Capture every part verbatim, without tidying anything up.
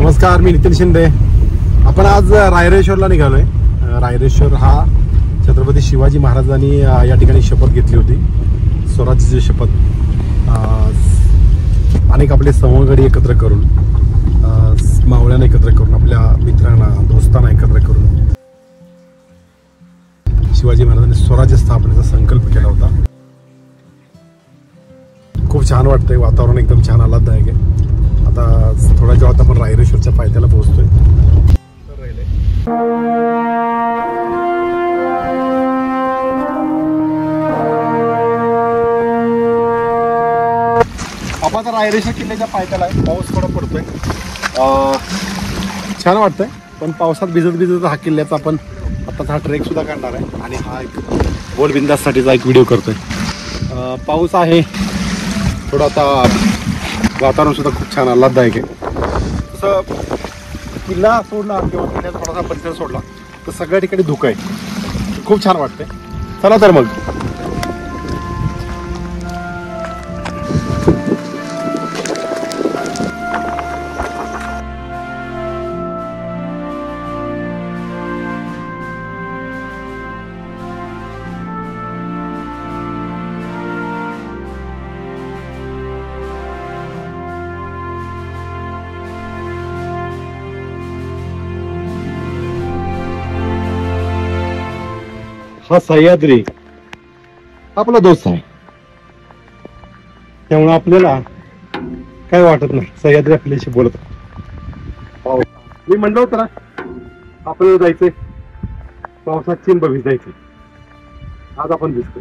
नमस्कार, मी नितीन शिंदे. आपण आज रायरेश्वरला निघालोय. रायरेश्वर हा छत्रपती शिवाजी महाराजांनी या ठिकाणी शपथ घेतली होती, स्वराज्याची शपथ. अनेक आपले सवंगडी एकत्र करून, मावळ्यांना एकत्र करून, आपल्या मित्रांना दोस्तांना एकत्र करून शिवाजी महाराजांनी स्वराज्य स्थापनेचा संकल्प केला होता. खूप छान वाटतंय, वातावरण एकदम छान आल्हाददायक आहे. आता थोड्या वेळात आपण रायरेश्वरच्या पायथ्याला पोहोचतोय. आपण आता रायरेश्वर किल्ल्याच्या पायथ्याला आहे. पाऊस थोडा पडतोय, छान वाटतंय. पण पावसात भिजत भिजत हा किल्ल्याचा आपण आता हा ट्रेक सुद्धा करणार आहे आणि हा एक गोलबिंदासाठीचा एक व्हिडिओ करतोय. पाऊस आहे थोडं, आता वातावरण सुद्धा खूप छान आल्हाददायक आहे. तसं किल्ला सोडला किंवा किल्ल्याचा थोडासा परिसर सोडला तर सगळ्या ठिकाणी धुकं आहे. खूप छान वाटतंय. चला तर मग. हा सह्याद्री आपला दोस्त आहे, त्यामुळे आपल्याला काय वाटत नाही. सह्याद्री आपल्याशी बोलत. मी म्हणलं होतं ना आपल्याला जायचंय पावसात चिंब भिजायचे. आज आपण भिजतोय,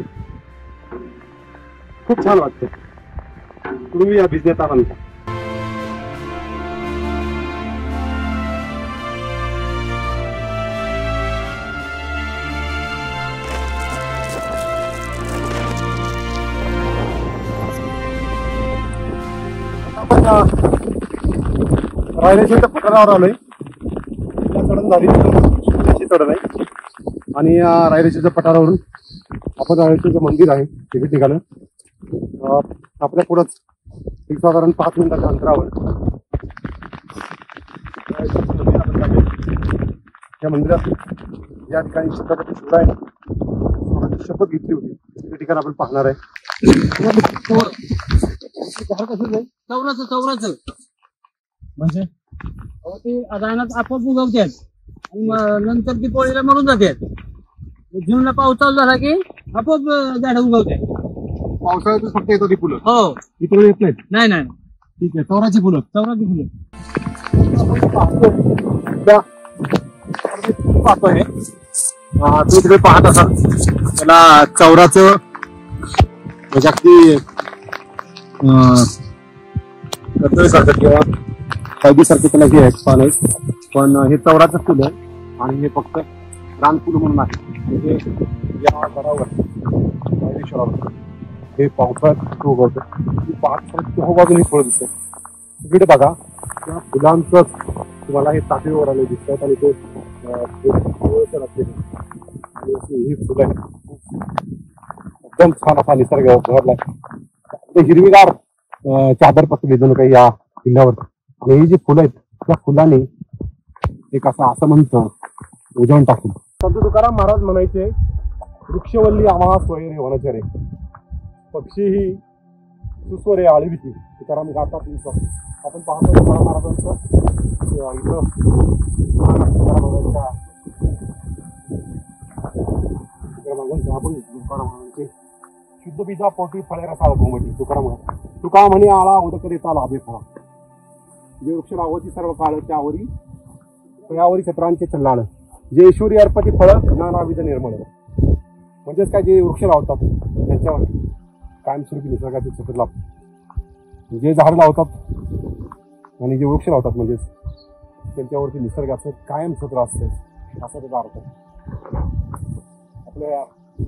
खूप छान वाटतंय. तुम्ही या भिजण्यात आनंद. रायरेश्वरच्या पठारावर आलोय. चढण झाली, चढण आहे. आणि रायरेश्वरच्या पठारावरून आपण रायरेश्वरचं मंदिर आहे तिथे निघालं. आपल्या पुढंच एक साधारण पाच मिनिटाच्या अंतरावर त्या मंदिरात या ठिकाणी छत्रपती शिवरायांनी शपथ घेतली होती. ते ठिकाण आपण पाहणार आहे. चौराचं चौराचं म्हणजे ते रानात आपोआप उगवतात आणि नंतर ती पोळीला मरून जातात. जूनला पाऊस चालू झाला की आपोआप झाडं उगवतात. पावसाळ्यातच फक्त येतात ती फुलं, हो, इकडे येत नाहीत. नाही नाही ठीक आहे. चौराची फुलं, चौराची फुलं पाहतोय. तुम्ही तिकडे पाहत असाल त्याला चौराचं म्हणजे अगदी कर्तव्य करतात किंवा हळदीसारखे त्याला हे आहेत पान आहेत. पण हे चौराचं फुल आहे आणि हे फक्त रानफुलं म्हणून आहे. म्हणजे या गडावर रायरेश्वरावर हे पावसाळ्यात उगवतं. पाच चोह बाजून फळ दिसतं. तिकडे बघा त्या फुलांचं तुम्हाला हे तापीवर आले दिसतात आणि ते ही फुलं आहेत. एकदम छान असा निसर्ग भरला. ते हिरवीगार चादर पसरली जणू काही या किल्ल्यावर. आणि ही जी फुलं आहेत त्या फुलांनी एक असं असं म्हणतं उजवून टाकून. संत तुकाराम महाराज म्हणायचे, वृक्षवल्ली आम्हा स्वयरे वनचरे, पक्षी ही सुस्वरे आळविती. तुकाराम गातात तुमचं. आपण पाहतो तुकाराम महाराजांचं इथं महाराजांचं आपण तुकाराम महाराजांचे शुद्ध बीजा पोटी फळे रसाळ घुमटी. तुकाराम तुका म्हणे आळा उदक देता लाभे फळा. जे वृक्ष रावती सर्व काळ त्यावरी फळावरी छत्रांचे चल्लाळ. जे ईश्वरी अर्पती फळ नानाविध निर्मळ. म्हणजेच काय, जे वृक्ष लावतात त्यांच्यावर कायमस्वरूपी निसर्गाचे छत्र लाभतात. जे झाड लावतात आणि जे वृक्ष लावतात म्हणजेच त्यांच्यावरती निसर्गाचं कायम छत्र असतं, असा त्याचा अर्थ. आपल्या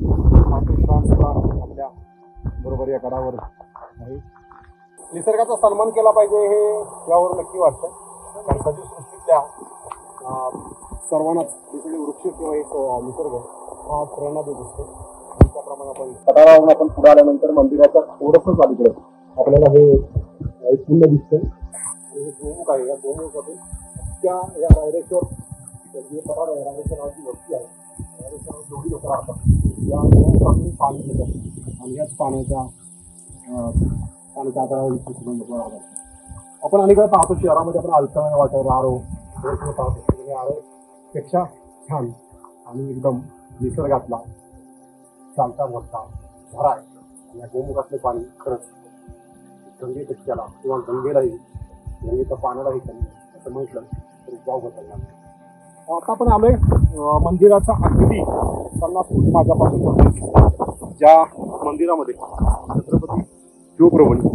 आपल्या बरोबर या गडावर आहे. निसर्गाचा सन्मान केला पाहिजे हे यावर नक्की वाटतं. कारण सजीव सृष्टीतल्या सर्वांना तिकडे वृक्ष किंवा एक निसर्ग हा प्रेरणा देत असतो. त्याप्रमाणे आपण पठारावरून आपण पुढे आल्यानंतर मंदिराच्या थोडंसं अलीकडे आपल्याला हे एक कुंड दिसतं. आपले हे गोमुख आहे, या गोमुखातून त्या या रायरेश्वर जे पठार आहे, रायरेश्वराची वस्ती आहे, रायरेश्वरात जेवढी लोक राहतात या गोमुखातून पाणी घेतात आणि याच पाण्याच्या पाण्याच्या आधारावर आपण अनेक वेळा पाहतो शहरामध्ये आपण अल्कलाईन वॉटर आरो पाहतो. आरो पेक्षा छान आणि एकदम निसर्गातला चालता बोलता झरा आहे. आणि या गोमुखातलं पाणी खरंच गंगेपेक्षाला किंवा गंगेलाही गंगेच्या पाण्यालाही कमी असं म्हटलं तरी गाव बदलणार. आता आपण आलोय मंदिराचा अगदी पन्नास फूट माझ्यापासून ज्या मंदिरामध्ये छत्रपती शिवप्रभूंनी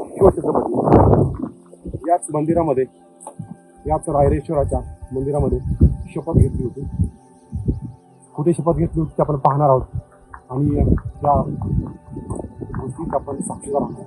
शिवछत्रपती याच मंदिरामध्ये याच रायरेश्वराच्या मंदिरामध्ये शपथ घेतली होती. कुठे शपथ घेतली होती ते आपण पाहणार आहोत आणि त्या गोष्टीत आपण साक्षीदार आहोत.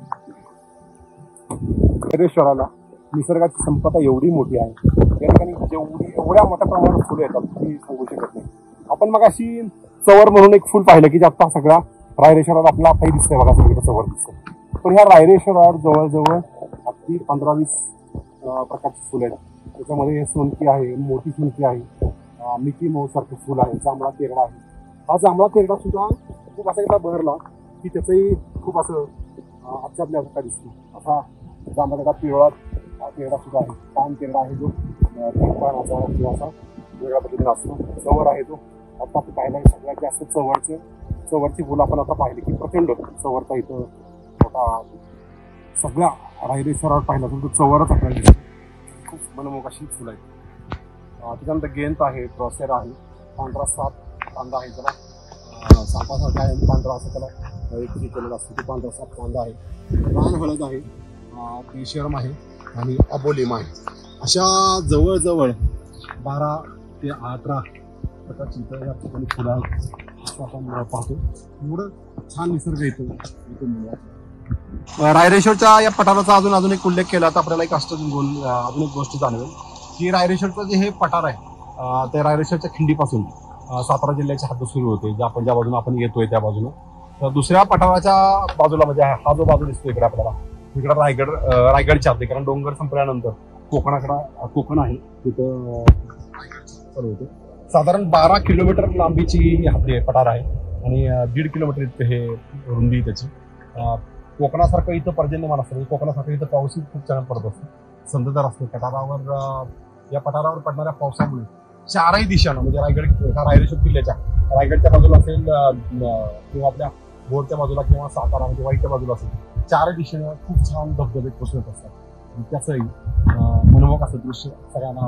रायरेश्वराला निसर्गाची संपदा एवढी मोठी आहे, या ठिकाणी जेवढी एवढ्या मोठ्या प्रमाणात फुलं येतात ती सांगू शकत नाही. आपण मग अशी चवर म्हणून एक फुल पाहिलं की जास्त सगळा रायरेश्वरात आपला काही दिसतंय बघा, सगळं चवर दिसतं. पण ह्या रायरेश्वरावर जवळजवळ अगदी पंधरा वीस प्रकारची फुलं आहेत. त्याच्यामध्ये सोनकी आहे, मोठी सोनकी आहे, मिकी मऊ सारखं फुल आहे, जांभळा तेरडा आहे. हा जांभळा तेरडा सुद्धा खूप असा एकदा बहरला की त्याचंही खूप असं अत्यापल्यासारखा दिसतो. असा जांभळा तेरडा पिवळा तेरडा सुद्धा आहे. पान तेरडा आहे जो पानाचा किंवा असा वेगळ्या पद्धतीने असतो. चवर आहे जो आता आपण पाहिला सगळ्यात जास्त चवरचं चवरची फुलं आपण आता पाहिली की प्रचंड चवरचा इथं मोठा सगळ्या रायरेश्वरावर पाहिला तर चवरच आपल्याला दिसतो. खूप मनमोहक अशी फुलं आहेत. त्याच्यानंतर गेंत आहे, ड्रॉसेर आहे, पांढरा साप कांदा आहे, त्याला सापासारखा आहे पांढरा असं त्याला एक केलेला असतो. ते पांढरा साप कांदा आहे, रान हळद आहे, पेशरम आहे आणि अबोलिम आहे. अशा जवळजवळ बारा ते अठरा प्रकारची इथं या ठिकाणी फुलं आहेत असं आपण पाहतो. एवढं छान निसर्ग येतो इथून. रायरेश्वरच्या या पठाराचा अजून अजून एक उल्लेख केला तर आपल्याला एक अष्ट अजून एक गोष्ट जाणवेल की रायरेश्वरचं जे हे पठार आहे ते रायरेश्वरच्या खिंडीपासून सातारा जिल्ह्याची हद्द सुरू होते, ज्या आपण ज्या बाजूने आपण येतोय त्या बाजूने. तर दुसऱ्या पठाराच्या बाजूला म्हणजे हा जो बाजू दिसतो इकडे आपल्याला, इकडे रायगड रायगडच्या हद्दी, कारण डोंगर संपल्यानंतर कोकणाकडे कोकण आहे तिथं चालू होते. साधारण बारा किलोमीटर लांबीची ही हद्दी पठार आहे आणि दीड किलोमीटर इतकं हे रुंदी त्याची. कोकणासारखं इथं पर्जन्यमान असतं, कोकणासारखं इथं पाऊसही खूप छान पडत असतो, संततधार असतो. पठारावर या पठारावर पडणाऱ्या पावसामुळे चारही दिशानं म्हणजे रायगड ह्या रायरेश्वर किल्ल्याच्या रायगडच्या बाजूला असेल किंवा आपल्या भोरच्या बाजूला किंवा सातारा म्हणजे वाईच्या बाजूला असेल, चारही दिशेनं खूप छान धबधबे कोसळत असतात. आणि त्याचंही मनमोहक असं दृश्य सगळ्यांना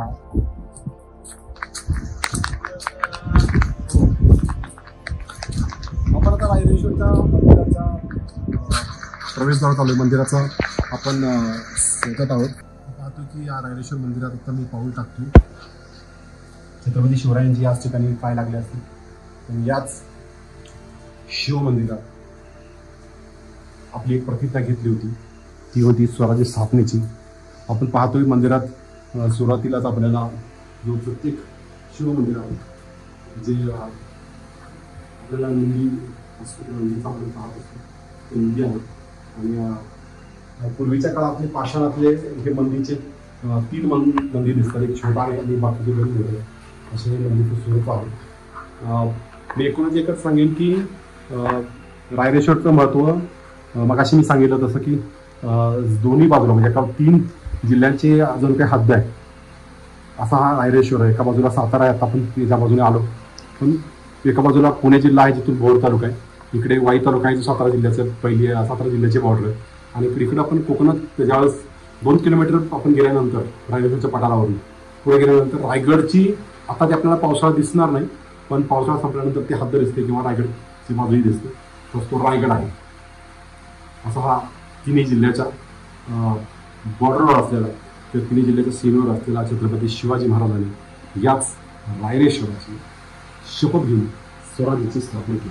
आपण आता रायरेश्वरच्या मंदिराच्या प्रवेशद्वार चालू आहे. मंदिराचा आपण शोधत आहोत. पाहतो की या रायरेश्वर मंदिरात आता मी पाऊल टाकतो. छत्रपती शिवरायांची याच ठिकाणी पाय लागले असतील. आणि याच शिव मंदिरात आपली एक प्रतिज्ञा घेतली होती, ती होती स्वराज्य स्थापनेची. आपण पाहतोय मंदिरात सुरुवातीलाच आपल्याला जो प्रत्येक शिव मंदिर आहे जे आपल्याला नंदी हॉस्पिटल आपण पाहत असतो ते नंदी आहे. आणि पूर्वीच्या काळातले पाषाणातले हे नंदीचे तीन नंदी दिसतात, एक छोटा आहे आणि बाकीचे दोन मोठे असे हे नंदीचं स्वरूप आहे. मी एकूणच एकच सांगेन की रायरेश्वरचं महत्त्व मगाशी मी सांगितलं तसं की दोन्ही बाजूला म्हणजे एका तीन जिल्ह्यांचे अजून काही हद्द आहे असा हा रायरेश्वर आहे. एका बाजूला सातारा आहे, आता आपण त्याच्या बाजूने आलो, पण एका बाजूला पुणे जिल्हा आहे जिथून भोर तालुका आहे, इकडे वाई तालुका आहे जो सातारा जिल्ह्याचं पहिली सातारा जिल्ह्याचे बॉर्डर आहे. आणि इकडे आपण कोकणात ज्यावेळेस दोन किलोमीटर आपण गेल्यानंतर रायरेश्वरच्या पठारावरून पुढे गेल्यानंतर रायगडची आता ते आपल्याला पावसाळा दिसणार नाही, पण पावसाळा संपल्यानंतर ती हद्द दिसते किंवा रायगडची बाजूही दिसते, तर तो रायगड आहे. असा हा तिन्ही जिल्ह्याच्या बॉर्डरवर असलेला त्या तिन्ही जिल्ह्याच्या सीमेवर असलेला छत्रपती शिवाजी महाराजांनी याच रायरेश्वराची शपथ घेऊन स्वराज्याची स्थापना केली.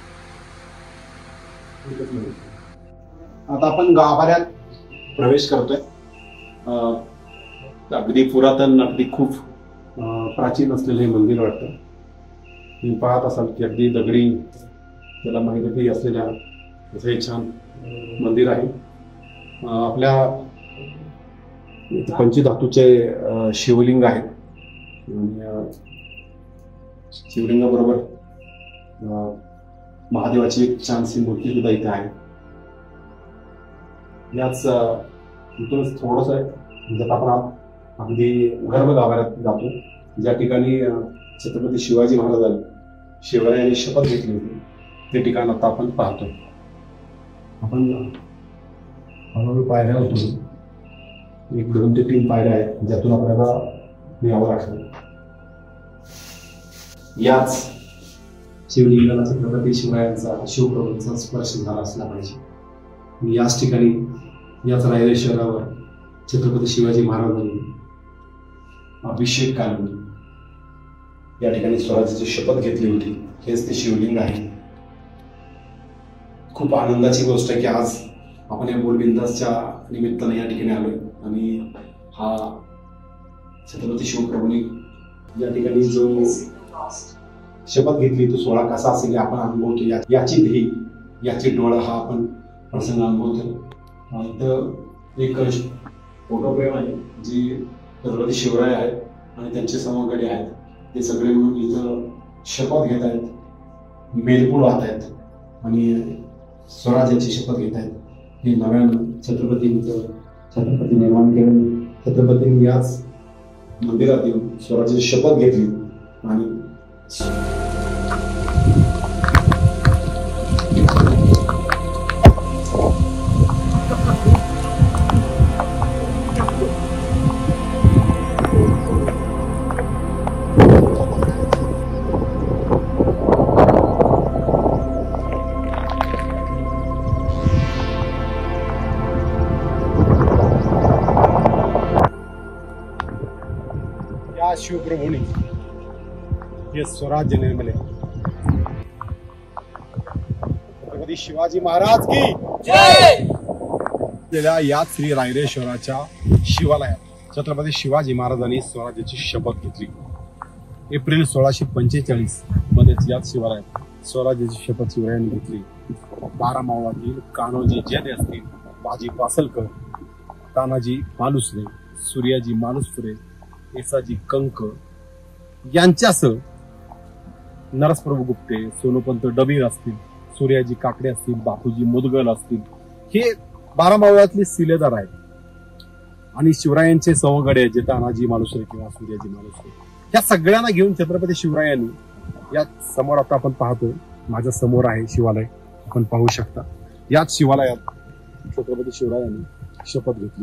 आता आपण गाभाऱ्यात प्रवेश करतोय. अगदी पुरातन अगदी खूप प्राचीन असलेलं हे मंदिर वाटतं. तुम्ही पाहत असाल की अगदी दगडी त्याला माहिती असलेल्या असं हे छान मंदिर आहे. आपल्या इथे पंचधातूचे अं, शिवलिंग आहेत आणि अं, शिवलिंगाबरोबर अं, महादेवाची एक छानशी मूर्ती सुद्धा इथे आहे. याच अं, इथूनच थोडंसं आहे म्हणजे आपण आत अगदी गर्भ गाभाऱ्यात जातो, ज्या ठिकाणी अं, छत्रपती शिवाजी महाराजांनी शिवरायांनी शपथ घेतली होती ते ठिकाण आता आपण पाहतो. आपण हळूहळू पायऱ्या होतो, एक दोन ते तीन पायऱ्या आहेत ज्यातून आपल्याला यावं लागतं. याच शिवलिंगाला छत्रपती शिवरायांचा शिवप्रभूंचा स्पर्श झाला असला पाहिजे. याच ठिकाणी याच रायरेश्वरावर छत्रपती शिवाजी महाराजांनी अभिषेक काढून या ठिकाणी स्वराज्याची शपथ घेतली होती. हेच ते शिवलिंग आहे. खूप आनंदाची गोष्ट आहे की आज आपण या बोलबिंदासच्या निमित्ताने या ठिकाणी आलोय आणि हा छत्रपती शिवप्रभूंनी या ठिकाणी जो शपथ घेतली तो सोहळा कसा असेल आपण अनुभवतो. या याची ध्येय याची डोळा हा आपण प्रसंग अनुभवतो. इथं एक फोटोफ्रेम आहे जी छत्रपती शिवराय आहेत आणि त्यांचे समगडे आहेत. ते सगळे मिळून इथं शपथ घेत आहेत, मेलपूड वाहत आहेत आणि स्वराज्याची शपथ घेत आहेत. हे नव्यानं छत्रपतींचं छत्रपती निर्माण केलं. छत्रपतींनी याच मंदिरात येऊन स्वराज्याची शपथ घेतली आणि शिवप्रभूंनी हे स्वराज्य निर्मिले. छत्रपती शिवाजी महाराज की जय. या श्री रायरेश्वराच्या शिवालयात छत्रपती शिवाजी महाराजांनी स्वराज्याची शपथ घेतली. एप्रिल सोळाशे पंचेचाळीस मध्ये याच शिवालयात स्वराज्याची शपथ शिवरायांनी घेतली. बारा मावळातील कान्होजी जेधे असतील, बाजी पासलकर, तानाजी मालुसरे, सूर्याजी मालुसरे, येसाजी कंक यांच्यासह नरसप्रभू गुप्ते, सोनोपंत डबीर असतील, सूर्याजी काकडे असतील, बापूजी मुदगल असतील, हे बारा मावळातले सिलेदार आहेत आणि शिवरायांचे सवंगडे जे तानाजी मालुसरे किंवा सूर्याजी मालुसरे या सगळ्यांना घेऊन छत्रपती शिवरायांनी या समोर आता आपण पाहतोय माझ्या समोर आहे शिवालय, आपण पाहू शकता. याच शिवालयात छत्रपती शिवरायांनी शपथ घेतली.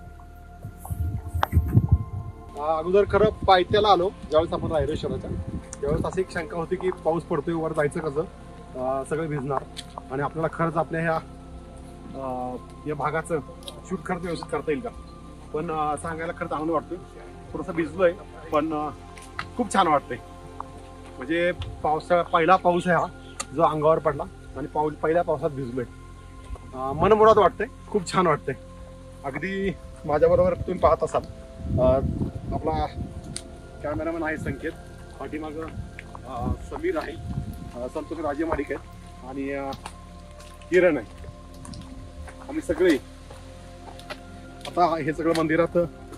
अगोदर खरं पायथ्याला आलो ज्यावेळेस आपण रायरेश्वराच्या, त्यावेळेस अशी एक शंका होती की पाऊस पडतोय, वर जायचं कसं, सगळं भिजणार आणि आपल्याला खरंच आपल्या ह्या या भागाचं शूट खरंच व्यवस्थित करता येईल का. पण सांगायला खरंच आनंद वाटतोय. थोडंसं भिजलोय पण खूप छान वाटतंय. म्हणजे पावसा पहिला पाऊस आहे हा जो अंगावर पडला आणि पाऊस पहिल्या पावसात भिजलोय. मनमुराद वाटतंय, खूप छान वाटतंय. अगदी माझ्याबरोबर तुम्ही पाहत असाल आपला कॅमेरामॅन आहे संकेत, पाठीमाग समीर आहे, संतोष राजे माडिक आहेत आणि किरण आहे. आम्ही सगळे आता हे सगळं मंदिरात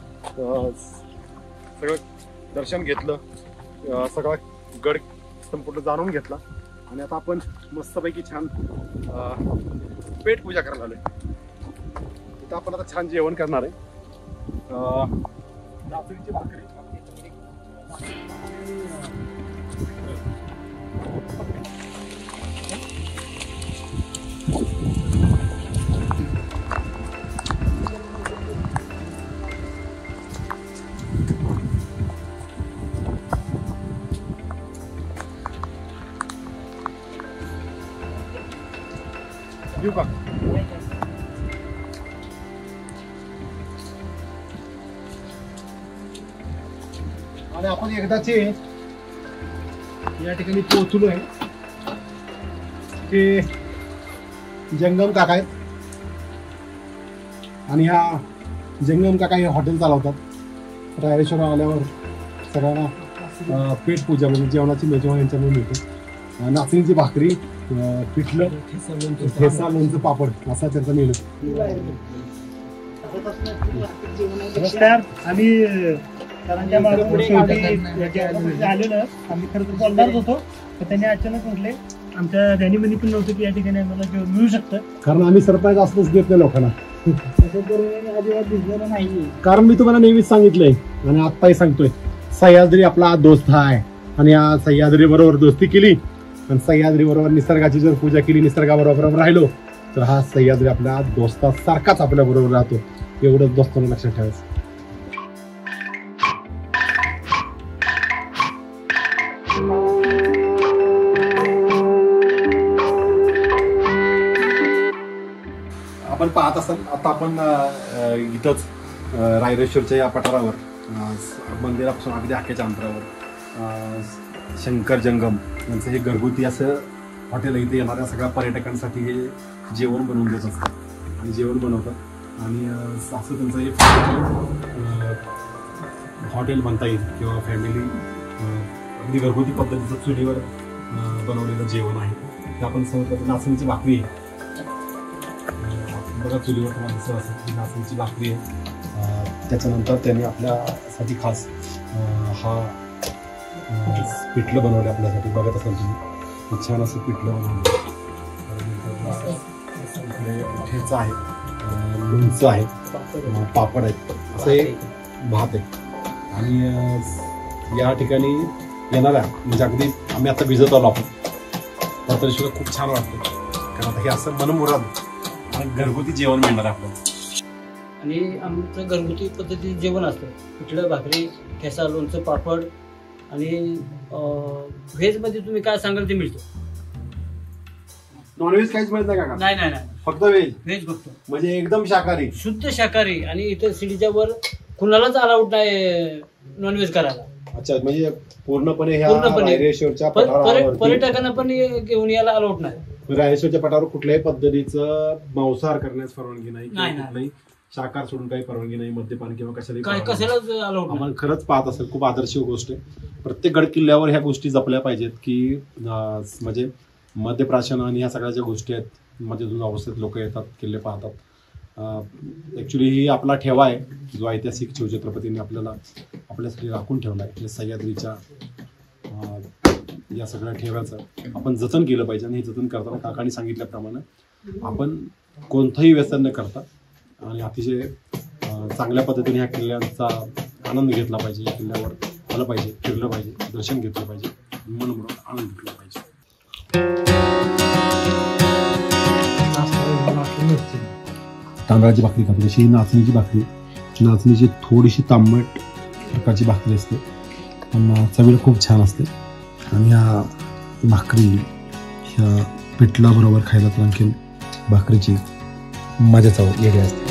सगळं दर्शन घेतलं, सगळा गड संपूर्ण जाणून घेतला आणि आता आपण मस्तपैकी छान पेट पूजा करायला आलोय. इथं आपण आता छान जेवण करणार आहे. नाचणीची भाकरी, देऊ का? आणि आपण एकदाचे या ठिकाणी पोहोचलो आहे. ते जंगम काका आहेत आणि ह्या जंगम काका हे हॉटेल चालवतात. रायरेश्वर आल्यावर सगळ्यांना पेट पूजा म्हणजे जेवणाची मेजवान यांच्यामुळे मिळते. नाचणीची भाकरी, पिठलं, ठेसा, लोणचं, पापड असा त्यांचा मेनू. नमस्कार. आम्ही सरांच्या मागे शेवटी आलेलो आम्ही खरं तर बोलणारच होतो तर त्यांनी अचानक म्हटले आमच्या ध्यानीमध्ये पण नव्हतं की या ठिकाणी आम्हाला जेवण मिळू शकतं कारण आम्ही सरप्राईज असंच देत नाही लोकांना. अजिबात दिसलेलं नाही. कारण मी तुम्हाला नेहमीच सांगितलंय आणि आत्ताही सांगतोय, सह्याद्री आपला दोस्त आहे आणि या सह्याद्री बरोबर दोस्ती केली आणि सह्याद्री बरोबर निसर्गाची जर पूजा केली, निसर्गाबरोबर राहिलो तर हा सह्याद्री आपल्या दोस्तासारखाच आपल्या बरोबर राहतो. एवढंच दोस्तांना लक्षात ठेवायचं. आपण पाहत असाल आता आपण इथंच रायरेश्वरच्या या पठारावर मंदिरापासून अगदी हाकेच्या अंतरावर शंकर जंगम यांचं हे घरगुती असं हॉटेल इथे येणाऱ्या सगळ्या पर्यटकांसाठी हे जेवण बनवून देत असतात आणि जेवण बनवतात आणि असं त्यांचं हे हॉटेल म्हणता येईल किंवा फॅमिली अगदी घरगुती पद्धतीचं चुलीवर बनवलेलं जेवण आहे. ते आपण सहज नाचणीची भाकरी आहे बघा, चुलीवर तुम्हाला असं नाचणीची भाकरी आहे. त्याच्यानंतर त्यांनी आपल्यासाठी खास हा पिठलं बनवलं आपल्यासाठी. बघत असाल तुम्ही छान असं पिठलं बनवलं. ठेचा आहे, लोणचं आहे, पापड आहेत, असे भात आहे. आणि या ठिकाणी येणाऱ्या म्हणजे अगदी आम्ही आता भिजत आलो आपण तर तरी सुद्धा खूप छान वाटतं कारण आता हे असं मनमुराद आणि घरगुती जेवण मिळणार आहे आपल्याला. आणि आमचं घरगुती पद्धतीचं जेवण असतं. पिठलं, भाकरी, ठेसा, लोणचं, पापड आणि व्हेजमध्ये तुम्ही काय सांगाल ते मिळतं. नॉनव्हेज काहीच मिळत नाही का? नाही नाही नाही, फक्त व्हेज. व्हेज फक्त, म्हणजे एकदम शाकाहारी, शुद्ध शाकाहारी. आणि इथं सिडीच्या वर कुणालाच अलाउड नाही नॉनव्हेज करायला. अच्छा, म्हणजे पूर्णपणे ह्या पूर्णपणे. रायरेश्वरच्या पर- पर- पठारावरती पर्यटकांना पण ये- घेऊन यायला अलाउड नाही. रायरेश्वरच्या पठारावर कुठल्याही पद्धतीचं मांसाहार करण्यास परवानगी नाही किंवा नाही, नाही. कुठलाही शाकाहार सोडून काही परवानगी नाही, मद्यपान किंवा कशालाही काय परवानगी नाही. कशालाच अलाउड नाही. आपण खरंच पाहत असेल खूप आदर्श गोष्ट आहे. प्रत्येक गड किल्ल्यावर ह्या गोष्टी जपल्या पाहिजेत की अं, म्हणजे मद्यप्राशन आणि ह्या सगळ्या ज्या गोष्टी आहेत मध्यजून अवस्थेत लोक येतात, किल्ले पाहतात. ॲक्च्युली ही आपला ठेवा आहे जो ऐतिहासिक शिवछत्रपतींनी आपल्याला आपल्यासाठी राखून ठेवला आहे. सह्याद्रीच्या अं, या सगळ्या ठेव्याचं आपण जतन केलं पाहिजे आणि हे जतन करताना काकांनी सांगितल्याप्रमाणे आपण कोणतंही व्यसन न करता आणि अतिशय चांगल्या पद्धतीने ह्या किल्ल्यांचा आनंद घेतला पाहिजे. या किल्ल्यावर आलं पाहिजे, फिरलं पाहिजे, दर्शन घेतलं पाहिजे, मन म्हणून आनंद घेतला पाहिजे. तांदळाची भाकरी खातो तशी नाचणीची भाकरी, नाचणीची थोडीशी तांबट प्रकारची भाकरी असते पण चवीला खूप छान असते. आणि ह्या भाकरी ह्या पिठलाबरोबर खायला तर आणखी भाकरीची मजाच वेगळी असते.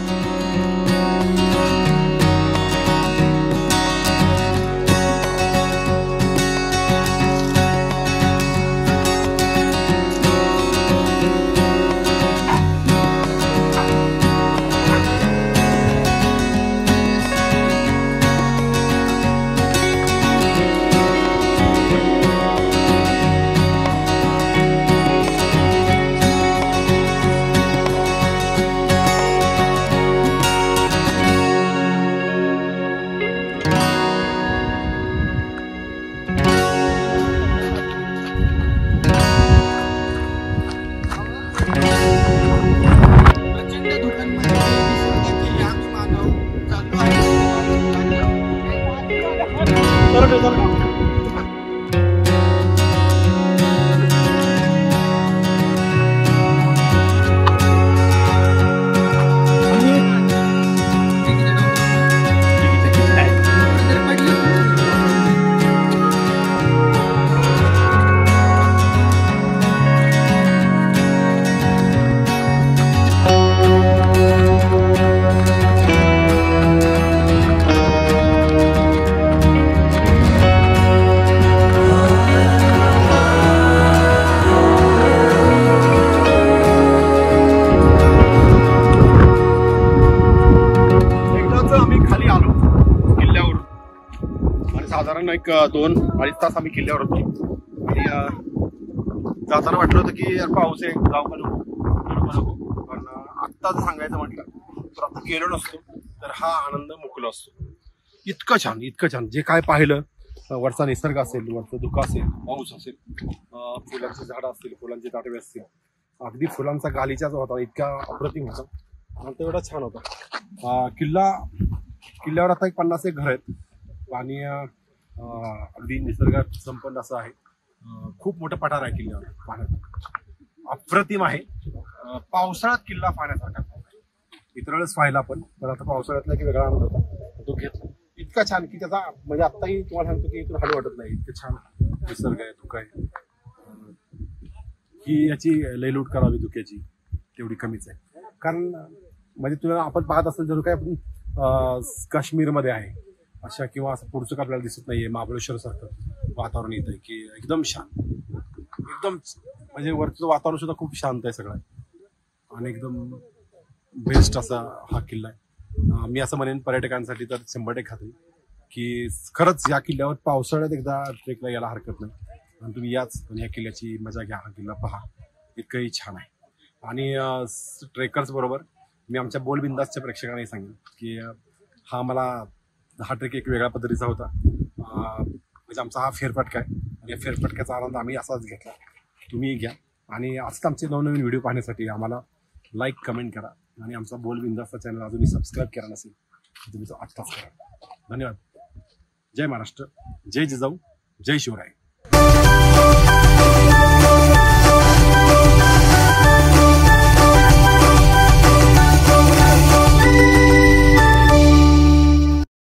एक दोन अडीच तास आम्ही किल्ल्यावर होतो आणि जाताना वाटलं होतं की यार पाऊस आहे जाऊ का नको पण आत्ताच सांगायचं म्हटलं तर आता गेलो नसतो. तर हा आनंद मुकला असतो. इतकं छान इतकं छान जे काय पाहिलं, वरचा निसर्ग असेल, वरचं धुकं असेल, पाऊस असेल, फुलांची झाडं असतील, फुलांचे ताटवे असतील, अगदी फुलांचा गालीचा जो होता इतका अप्रतिम होता आणि तो एवढा छान होता. किल्ला किल्ल्यावर आता एक पन्नास एक घर आहेत आणि अगदी निसर्गात संपन्न असं आहे. खूप मोठं पठार आहे किल्ल्यावर पाहण्याचं, अप्रतिम आहे. पावसाळ्यात किल्ला पाहण्यासारखा, इतर वेळेस पाहिला पण पण आता पावसाळ्यातला एक वेगळा आनंद होता तो घेतला. इतका छान की त्याचा म्हणजे आत्ताही तुम्हाला सांगतो की इथून हालू वाटत नाही, इतकं छान निसर्ग आहे, धुकं आहे. ही याची लयलूट करावी धुक्याची तेवढी कमीच आहे. कारण म्हणजे तुला आपण पाहत असेल जर काय आपण काश्मीरमध्ये आहे अशा किंवा असं पुढचं आपल्याला दिसत नाहीये. महाबळेश्वर सारखं वातावरण येत आहे की एकदम शांत, एकदम म्हणजे वरचं वातावरण सुद्धा खूप शांत आहे सगळं आणि एकदम बेस्ट असा हा किल्ला आहे. मी असं म्हणेन पर्यटकांसाठी तर शंभर टक्के खात्री की खरंच या किल्ल्यावर पावसाळ्यात एकदा ट्रेकला यायला हरकत नाही आणि तुम्ही याच या किल्ल्याची मजा घ्या. हा किल्ला पहा, इतकंही छान आहे. आणि ट्रेकर्स बरोबर मी आमच्या बोल बिंदासच्या प्रेक्षकांनाही सांगेन की हा मला हा ट्रेक एक वेगळ्या पद्धतीचा होता. म्हणजे आमचा हा फेरफटका आहे आणि या फेरफटक्याचा आनंद आम्ही असाच घेतला. तुम्ही घ्या आणि असंच आमचे नवनवीन व्हिडिओ पाहण्यासाठी आम्हाला लाईक कमेंट करा आणि आमचा बोल बिंदासचा चॅनल अजूनही सबस्क्राईब केला नसेल तर तुम्ही तो आत्ताच करा. धन्यवाद. जय महाराष्ट्र, जय जिजाऊ, जय शिवराय.